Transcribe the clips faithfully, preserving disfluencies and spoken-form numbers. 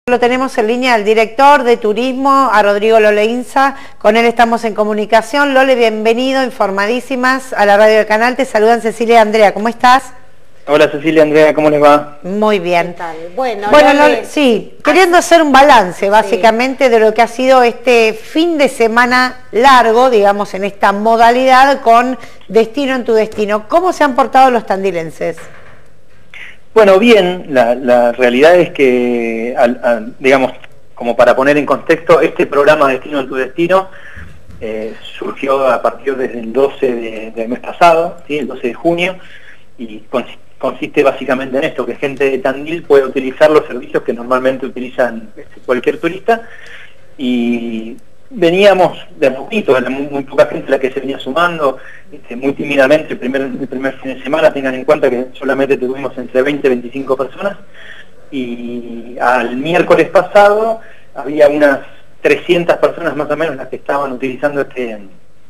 Lo tenemos en línea al director de turismo, a Rodrigo Loleinza. Con él estamos en comunicación. Lole, bienvenido, informadísimas a la radio del canal. Te saludan Cecilia y Andrea. ¿Cómo estás? Hola Cecilia, Andrea, ¿cómo les va? Muy bien. ¿Qué tal? Bueno, bueno Lole... Lole, sí, queriendo hacer un balance básicamente sí. de lo que ha sido este fin de semana largo, digamos, en esta modalidad con Destino en tu Destino. ¿Cómo se han portado los tandilenses? Bueno, bien, la, la realidad es que, al, al, digamos, como para poner en contexto, este programa Destino en tu Destino eh, surgió a partir del doce de, del mes pasado, ¿sí? El doce de junio, y consiste, consiste básicamente en esto, que gente de Tandil puede utilizar los servicios que normalmente utilizan este, cualquier turista, y veníamos de a poquito, era muy, muy poca gente la que se venía sumando, este, muy tímidamente el primer, el primer fin de semana. Tengan en cuenta que solamente tuvimos entre veinte y veinticinco personas, y al miércoles pasado había unas trescientas personas más o menos las que estaban utilizando este,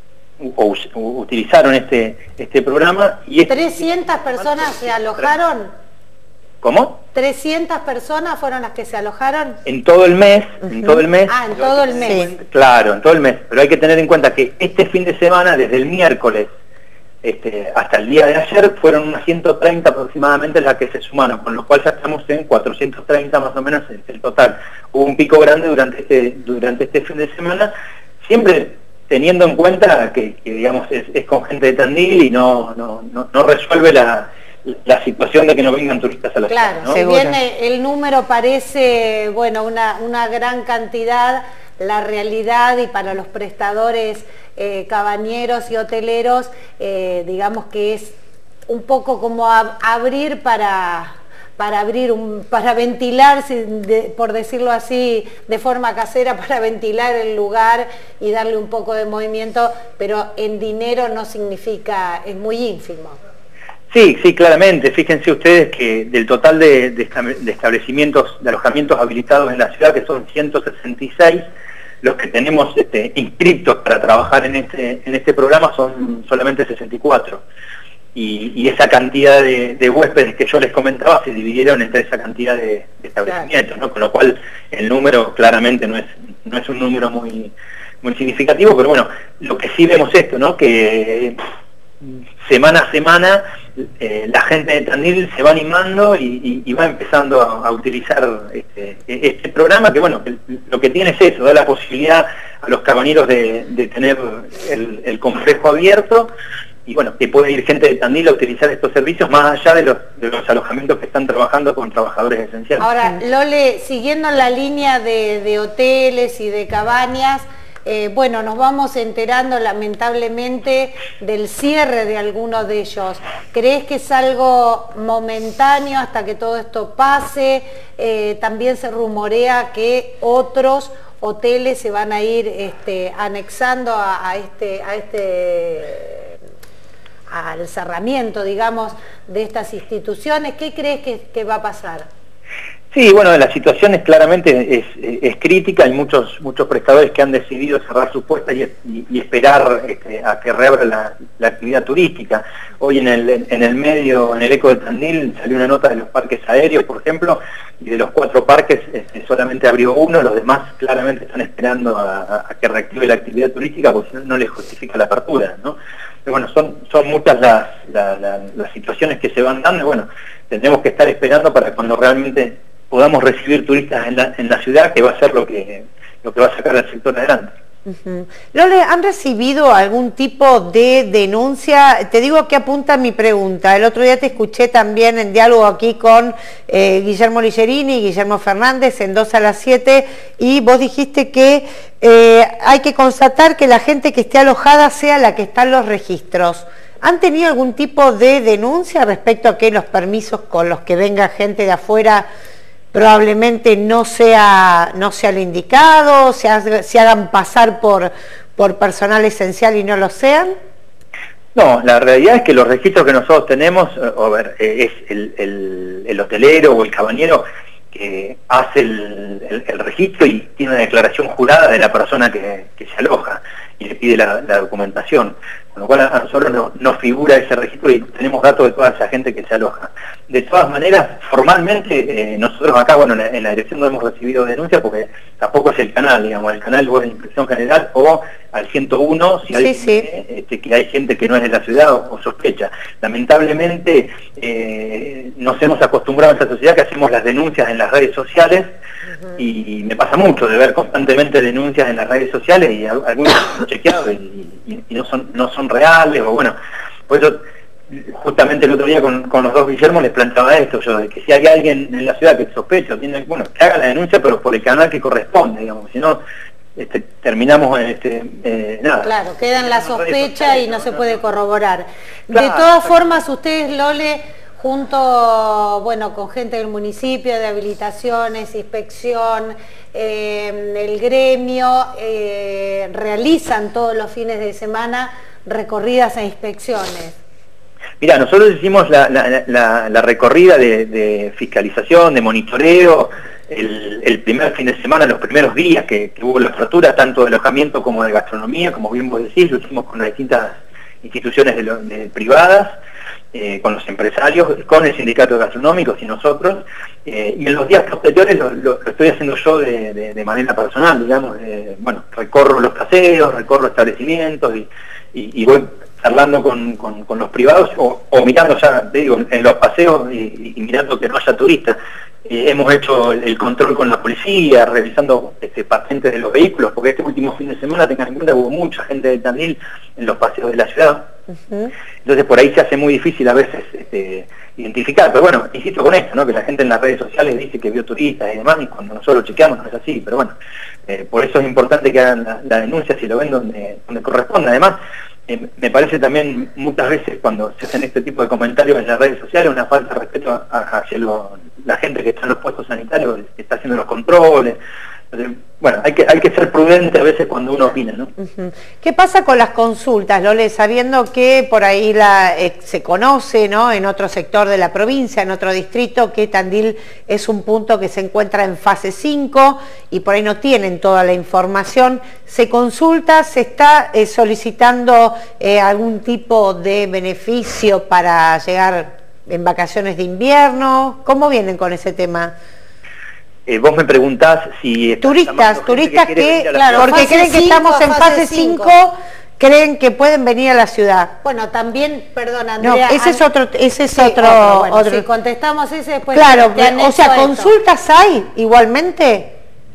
o, o utilizaron este, este programa. Y este, ¿trescientas personas se alojaron? ¿Cómo? ¿trescientas personas fueron las que se alojaron? En todo el mes, uh-huh. en todo el mes. Ah, en todo el mes. Claro, en todo el mes. Pero hay que tener en cuenta que este fin de semana, desde el miércoles este, hasta el día de ayer, fueron unas ciento treinta aproximadamente las que se sumaron, con lo cual ya estamos en cuatrocientos treinta más o menos en el total. Hubo un pico grande durante este, durante este fin de semana, siempre teniendo en cuenta que, que digamos, es, es con gente de Tandil y no, no, no, no resuelve la... la situación de que no vengan turistas a la ciudad. Claro, si bien el número parece, bueno, una, una gran cantidad, la realidad y para los prestadores eh, cabañeros y hoteleros, eh, digamos que es un poco como a, abrir para... para abrir, un, para ventilar, de, por decirlo así, de forma casera, para ventilar el lugar y darle un poco de movimiento, pero en dinero no significa, es muy ínfimo. Sí, sí, claramente. Fíjense ustedes que del total de, de, de establecimientos, de alojamientos habilitados en la ciudad, que son ciento sesenta y seis, los que tenemos este, inscritos para trabajar en este, en este programa son solamente sesenta y cuatro. Y, y esa cantidad de, de huéspedes que yo les comentaba se dividieron entre esa cantidad de, de establecimientos, ¿no? Con lo cual el número claramente no es, no es un número muy, muy significativo, pero bueno, lo que sí vemos esto, ¿no? Que semana a semana eh, la gente de Tandil se va animando y, y, y va empezando a, a utilizar este, este programa, que bueno, que lo que tiene es eso, da la posibilidad a los cabañeros de, de tener el, el complejo abierto, y bueno, que puede ir gente de Tandil a utilizar estos servicios más allá de los, de los alojamientos que están trabajando con trabajadores esenciales. Ahora, Lole, siguiendo la línea de, de hoteles y de cabañas, Eh, bueno, nos vamos enterando lamentablemente del cierre de algunos de ellos. ¿Crees que es algo momentáneo hasta que todo esto pase? Eh, también se rumorea que otros hoteles se van a ir este, anexando a, a este, a este al cerramiento, digamos, de estas instituciones. ¿Qué crees que, que va a pasar? Sí, bueno, la situación es claramente es, es crítica. Hay muchos muchos prestadores que han decidido cerrar sus puertas y, y, y esperar este, a que reabra la, la actividad turística. Hoy en el, en el medio, en el Eco de Tandil, salió una nota de los parques aéreos, por ejemplo, y de los cuatro parques este, solamente abrió uno, los demás claramente están esperando a, a que reactive la actividad turística porque no, no les justifica la apertura, ¿no? Pero bueno, son, son muchas las, la, la, las situaciones que se van dando y bueno, tendremos que estar esperando para cuando realmente podamos recibir turistas en la, en la ciudad, que va a ser lo que, lo que va a sacar al sector adelante. Uh-huh. Lole, ¿han recibido algún tipo de denuncia? Te digo que apunta mi pregunta. El otro día te escuché también en diálogo aquí con eh, Guillermo Ligerini y Guillermo Fernández en dos a las siete, y vos dijiste que eh, hay que constatar que la gente que esté alojada sea la que está en los registros. ¿Han tenido algún tipo de denuncia respecto a que los permisos con los que venga gente de afuera probablemente no sea, no sea lo indicado, se, ha, se hagan pasar por, por personal esencial y no lo sean? No, la realidad es que los registros que nosotros tenemos, a ver, es el, el, el hotelero o el cabañero que hace el, el, el registro y tiene una declaración jurada de la persona que, que se aloja y le pide la, la documentación. con lo cual a nosotros no, no figura ese registro y tenemos datos de toda esa gente que se aloja. De todas maneras, formalmente, eh, nosotros acá, bueno, en la, en la dirección no hemos recibido denuncias porque tampoco es el canal, digamos, el canal o es la Inspección General o al ciento uno si alguien, sí, sí. Eh, este, que hay gente que no es de la ciudad o, o sospecha. Lamentablemente, eh, nos hemos acostumbrado a esta sociedad que hacemos las denuncias en las redes sociales. Y me pasa mucho de ver constantemente denuncias en las redes sociales y algunos son chequeados y, y, y no son no son reales, o bueno, por eso justamente el otro día con, con los dos Guillermo les planteaba esto, yo, de que si hay alguien en la ciudad que sospecha, tiene, bueno, que haga la denuncia pero por el canal que corresponde, digamos, si no este, terminamos este, eh, nada. Claro, queda en la sospecha y no se puede corroborar. Claro, de todas formas, ustedes, Lole, junto, bueno, con gente del municipio, de habilitaciones, inspección, eh, el gremio, eh, realizan todos los fines de semana recorridas e inspecciones. Mira, nosotros hicimos la, la, la, la recorrida de, de fiscalización, de monitoreo, el, el primer fin de semana, los primeros días que, que hubo la apertura, tanto de alojamiento como de gastronomía, como bien vos decís, lo hicimos con las distintas instituciones de lo, de, privadas, Eh, con los empresarios, con el sindicato de gastronómicos y nosotros, eh, y en los días posteriores lo, lo, lo estoy haciendo yo de, de, de manera personal, digamos, eh, bueno, recorro los paseos, recorro establecimientos y, y, y voy charlando con, con, con los privados o, o mirando ya, te digo, en los paseos y, y mirando que no haya turistas. Eh, hemos hecho el, el control con la policía, revisando este, patentes de los vehículos, porque este último fin de semana, tengan en cuenta, hubo mucha gente de Tandil en los paseos de la ciudad. Uh-huh. Entonces por ahí se hace muy difícil a veces este, identificar, pero bueno, insisto con esto, ¿no? Que la gente en las redes sociales dice que vio turistas y demás, y cuando nosotros lo chequeamos no es así, pero bueno, eh, por eso es importante que hagan la, la denuncia si lo ven donde, donde corresponde. Además, eh, me parece también muchas veces cuando se hacen este tipo de comentarios en las redes sociales una falta de respeto a, a, hacia lo, la gente que está en los puestos sanitarios, que está haciendo los controles. Entonces, bueno, hay que, hay que ser prudente a veces cuando uno opina, ¿no? Uh-huh. ¿Qué pasa con las consultas, Lole? Sabiendo que por ahí la, eh, se conoce, ¿no?, en otro sector de la provincia, en otro distrito, que Tandil es un punto que se encuentra en fase cinco y por ahí no tienen toda la información. ¿Se consulta, se está eh, solicitando eh, algún tipo de beneficio para llegar en vacaciones de invierno? ¿Cómo vienen con ese tema? Eh, vos me preguntás si... Turistas, turistas que, que claro, porque creen que cinco, estamos en fase cinco, creen que pueden venir a la ciudad. Bueno, también, perdón, Andrea... No, ese es otro... Ese es sí, otro, otro, bueno, otro... Si contestamos ese, después... Claro, te o sea, esto. ¿consultas hay igualmente?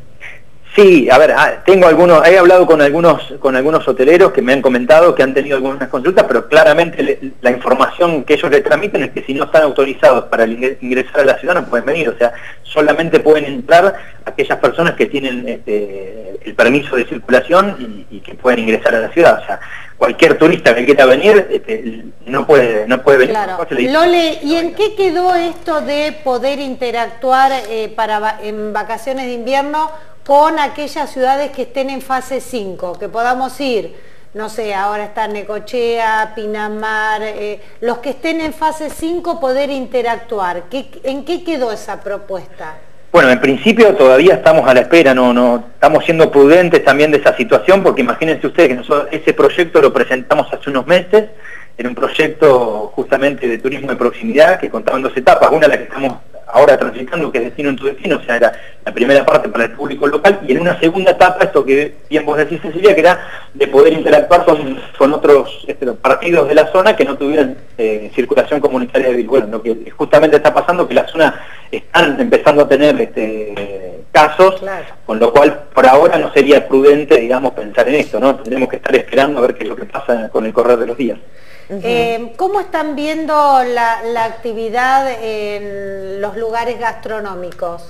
Sí, a ver, tengo algunos, he hablado con algunos con algunos hoteleros que me han comentado que han tenido algunas consultas, pero claramente le, la información que ellos les transmiten es que si no están autorizados para ingresar a la ciudad no pueden venir, o sea, solamente pueden entrar aquellas personas que tienen este, el permiso de circulación y, y que pueden ingresar a la ciudad, o sea, cualquier turista que quiera venir este, no puede no puede venir. Claro. Lole, ¿y en qué quedó esto de poder interactuar eh, para en vacaciones de invierno con aquellas ciudades que estén en fase cinco, que podamos ir, no sé, ahora está Necochea, Pinamar, eh, los que estén en fase cinco poder interactuar? ¿Qué, ¿En qué quedó esa propuesta? Bueno, en principio todavía estamos a la espera, no, no estamos siendo prudentes también de esa situación, porque imagínense ustedes que nosotros ese proyecto lo presentamos hace unos meses, era un proyecto justamente de turismo de proximidad que contaba en dos etapas, una la que estamos ahora transitando, que es Destino en tu Destino, o sea, era la primera parte para el público local, y en una segunda etapa, esto que bien vos decís, Cecilia, que era de poder interactuar con, con otros este, partidos de la zona que no tuvieran eh, circulación comunitaria débil. Bueno, lo que justamente está pasando, que la zona están empezando a tener este, casos, claro, con lo cual por ahora no sería prudente, digamos, pensar en esto, ¿no? Tendremos que estar esperando a ver qué es lo que pasa con el correr de los días. Uh-huh. eh, ¿Cómo están viendo la, la actividad en los lugares gastronómicos?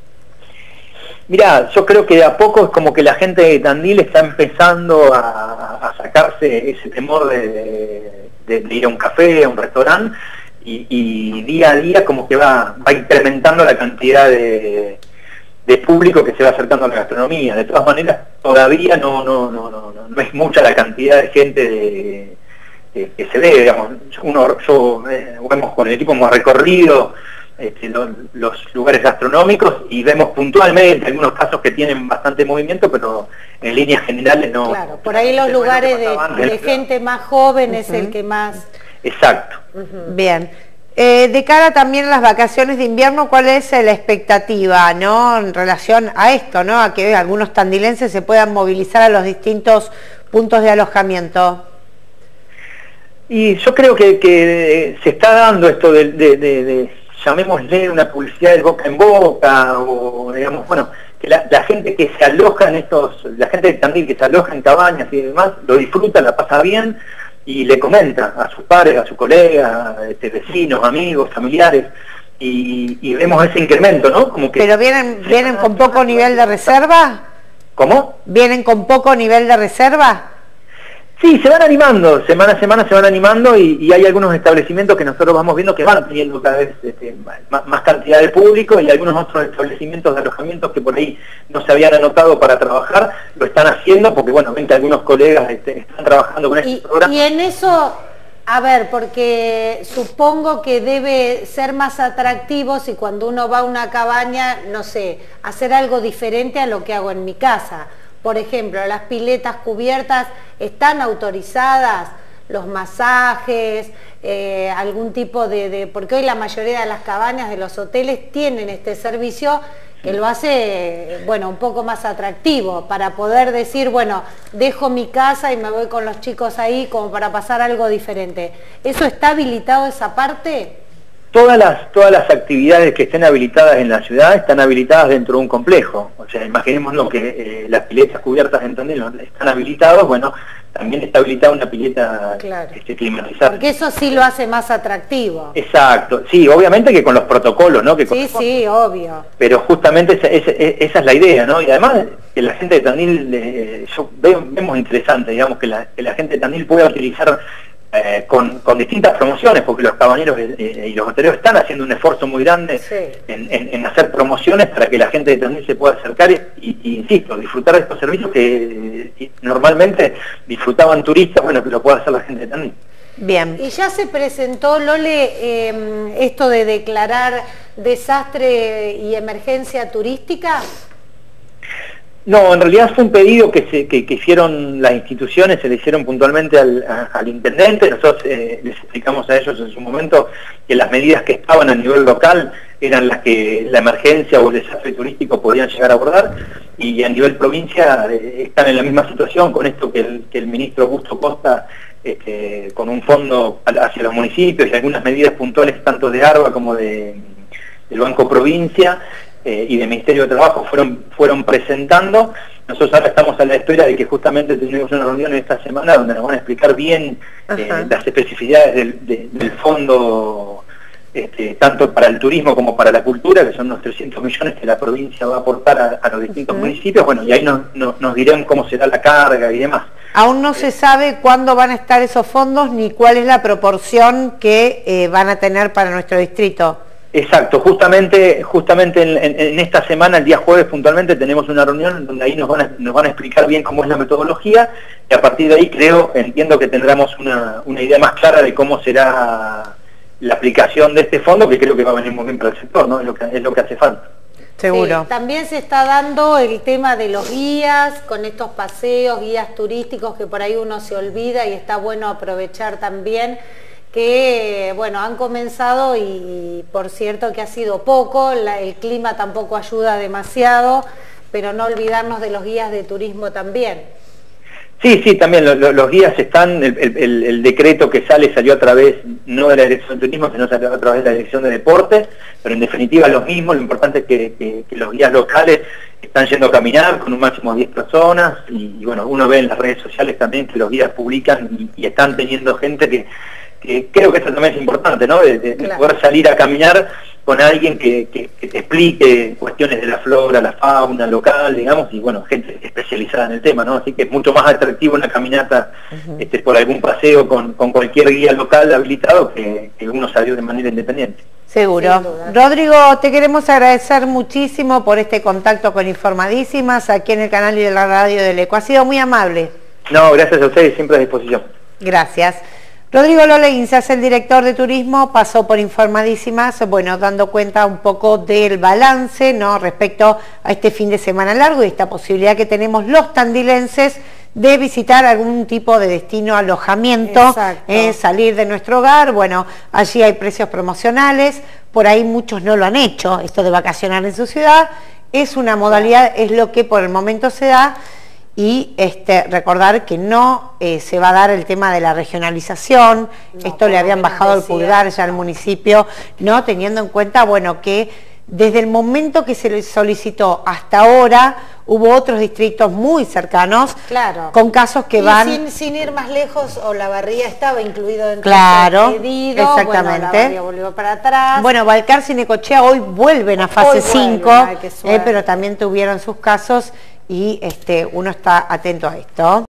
Mirá, yo creo que de a poco es como que la gente de Tandil está empezando a, a sacarse ese temor de, de, de ir a un café, a un restaurante, y, y día a día como que va, va incrementando la cantidad de, de público que se va acercando a la gastronomía. De todas maneras, todavía no, no, no, no, no, no es mucha la cantidad de gente de... que se ve, digamos, uno, yo, eh, vemos con el equipo, hemos recorrido este, lo, los lugares gastronómicos y vemos puntualmente algunos casos que tienen bastante movimiento, pero en líneas generales no... Claro, por ahí los lugares de, de gente más joven uh-huh. es el que más... Exacto. Uh-huh. Bien. Eh, de cara también a las vacaciones de invierno, ¿cuál es la expectativa, ¿no?, en relación a esto, ¿no?, a que algunos tandilenses se puedan movilizar a los distintos puntos de alojamiento? Y yo creo que, que se está dando esto de, de, de, de, llamémosle, una publicidad de boca en boca, o digamos, bueno, que la, la gente que se aloja en estos, la gente de Tandil que se aloja en cabañas y demás, lo disfruta, la pasa bien, y le comenta a sus pares, a sus colegas, este, vecinos, amigos, familiares, y, y vemos ese incremento, ¿no? Como que ¿Pero vienen, vienen con poco nivel de reserva? ¿Cómo? ¿Vienen con poco nivel de reserva? Sí, se van animando, semana a semana se van animando y, y hay algunos establecimientos que nosotros vamos viendo que van teniendo cada vez este, más, más cantidad de público, y algunos otros establecimientos de alojamientos que por ahí no se habían anotado para trabajar, lo están haciendo porque, bueno, ven que algunos colegas este, están trabajando con este programa. Y en eso, a ver, porque supongo que debe ser más atractivo si cuando uno va a una cabaña, no sé, hacer algo diferente a lo que hago en mi casa. Por ejemplo, las piletas cubiertas están autorizadas, los masajes, eh, algún tipo de, de... Porque hoy la mayoría de las cabañas de los hoteles tienen este servicio que lo hace, bueno, un poco más atractivo, para poder decir, bueno, dejo mi casa y me voy con los chicos ahí como para pasar algo diferente. ¿Eso está habilitado, esa parte? Todas las, todas las actividades que estén habilitadas en la ciudad están habilitadas dentro de un complejo. O sea, imaginémonos que eh, las piletas cubiertas en Tandil están habilitadas, bueno, también está habilitada una pileta claro. este, climatizada. Porque eso sí lo hace más atractivo. Exacto, sí, obviamente que con los protocolos, ¿no? Que sí, sí, obvio. Pero justamente esa, esa, esa es la idea, ¿no? Y además que la gente de Tandil, eh, yo veo, vemos interesante, digamos, que la, que la gente de Tandil pueda utilizar Eh, con, con distintas promociones, porque los cabañeros eh, y los hoteleros están haciendo un esfuerzo muy grande sí. en, en, en hacer promociones para que la gente de Tandil se pueda acercar y, y insisto, disfrutar de estos servicios que eh, normalmente disfrutaban turistas, bueno, que lo pueda hacer la gente de Tandil. Bien. Y ya se presentó, Lole, eh, esto de declarar desastre y emergencia turística. No, en realidad fue un pedido que, se, que, que hicieron las instituciones, se le hicieron puntualmente al, a, al intendente. Nosotros eh, les explicamos a ellos en su momento que las medidas que estaban a nivel local eran las que la emergencia o el desastre turístico podían llegar a abordar, y a nivel provincia eh, están en la misma situación con esto que el, que el ministro Augusto Costa, este, con un fondo hacia los municipios y algunas medidas puntuales tanto de ARBA como de, del Banco Provincia, Eh, y del Ministerio de Trabajo fueron fueron presentando. Nosotros ahora estamos a la espera de que justamente tendremos una reunión esta semana donde nos van a explicar bien eh, las especificidades del, de, del fondo, este, tanto para el turismo como para la cultura, que son unos trescientos millones que la provincia va a aportar a, a los distintos uh-huh. municipios. Bueno, y ahí nos, nos, nos dirán cómo será la carga y demás. Aún no eh, se sabe cuándo van a estar esos fondos ni cuál es la proporción que eh, van a tener para nuestro distrito. Exacto, justamente justamente en, en, en esta semana, el día jueves puntualmente, tenemos una reunión donde ahí nos van, a, nos van a explicar bien cómo es la metodología, y a partir de ahí creo, entiendo que tendremos una, una idea más clara de cómo será la aplicación de este fondo, que creo que va a venir muy bien para el sector, ¿no? Es lo que, es lo que hace falta. Seguro. Sí, también se está dando el tema de los guías, con estos paseos, guías turísticos que por ahí uno se olvida y está bueno aprovechar también, que bueno, han comenzado y por cierto que ha sido poco, la, el clima tampoco ayuda demasiado, pero no olvidarnos de los guías de turismo también. Sí, sí, también lo, lo, los guías están, el, el, el decreto que sale salió a través, no de la Dirección de Turismo, sino salió a través de la Dirección de Deportes, pero en definitiva lo mismo, lo importante es que, que, que los guías locales están yendo a caminar con un máximo de diez personas, y, y bueno, uno ve en las redes sociales también que los guías publican y, y están teniendo gente que que creo que eso también es importante, ¿no? De, de, claro. de poder salir a caminar con alguien que, que, que te explique cuestiones de la flora, la fauna local, digamos, y bueno, gente especializada en el tema, ¿no? Así que es mucho más atractivo una caminata uh-huh. este, por algún paseo con, con cualquier guía local habilitado que, que uno salió de manera independiente. Seguro. Rodrigo, te queremos agradecer muchísimo por este contacto con Informadísimas aquí en el canal y de la radio del Eco. Ha sido muy amable. No, gracias a ustedes, siempre a disposición. Gracias. Rodrigo Loleguinzas, el director de turismo, pasó por Informadísimas, bueno, dando cuenta un poco del balance, ¿no?, respecto a este fin de semana largo y esta posibilidad que tenemos los tandilenses de visitar algún tipo de destino alojamiento, eh, salir de nuestro hogar. Bueno, allí hay precios promocionales, por ahí muchos no lo han hecho, esto de vacacionar en su ciudad, es una modalidad, es lo que por el momento se da. Y este, recordar que no eh, se va a dar el tema de la regionalización, no, esto le habían bajado el pulgar ya al municipio, ¿no?, teniendo en cuenta, bueno, que desde el momento que se le solicitó hasta ahora hubo otros distritos muy cercanos, claro, con casos que y van... Sin, sin ir más lejos, Olavarría estaba incluido dentro claro, del pedido, exactamente. Bueno, Olavarría volvió para atrás. Bueno, Balcarce y Necochea hoy vuelven a fase cinco, vuelven, eh, pero también tuvieron sus casos y este, uno está atento a esto.